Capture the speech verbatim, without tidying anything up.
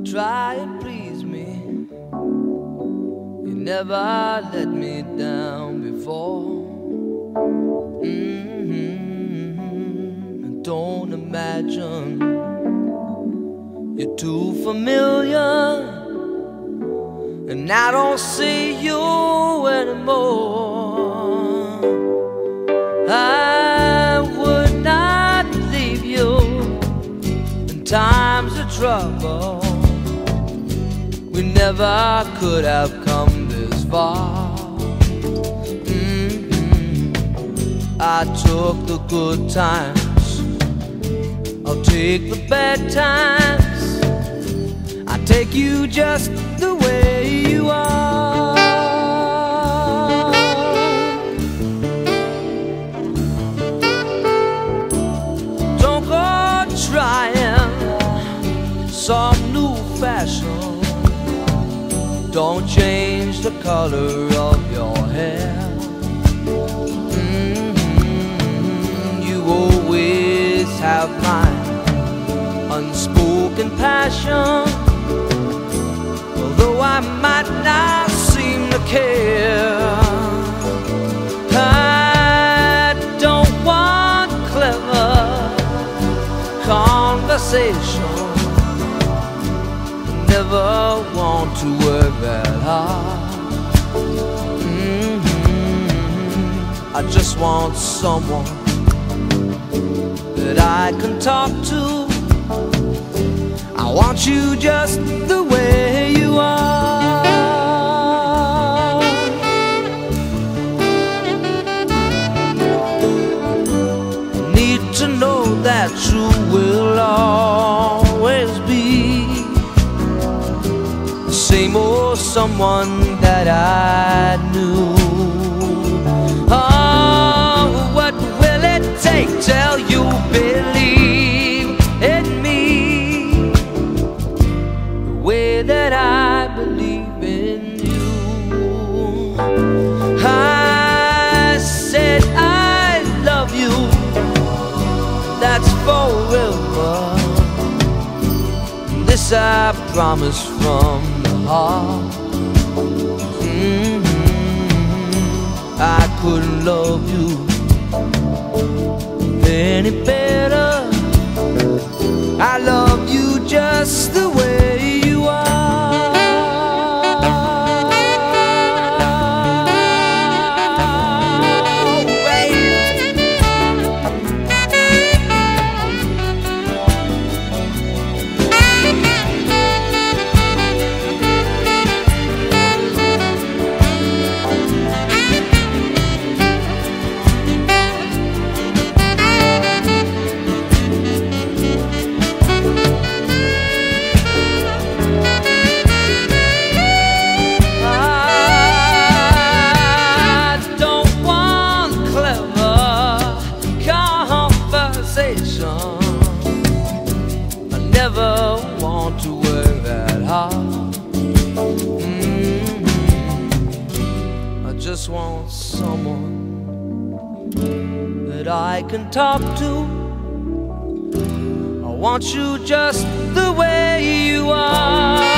try and please me. You never let me down before. Mm-hmm. Don't imagine you're too familiar, and I don't see you anymore. I would not leave you in times of trouble. We never could have come this far. Mm-hmm. I took the good times, I'll take the bad times. I take you just the way you are. Don't go trying some new fashion. Don't change the color of your hair. Mm-hmm. You always have my unspoken passion, although I might not seem to care. I don't want clever conversation, never want to work that hard. Mm-hmm. I just want someone that I can talk to. I want you just the way you are. Need to know that you will always be the same old someone that I knew. Oh, what will it take till you believe in me the way that I believe in you? I said I love you, that's forever. This I promise from the heart. Mm-hmm. I couldn't love you any better. I love you just the way you are. I never want to work that hard. Mm-hmm. I just want someone that I can talk to. I want you just the way you are.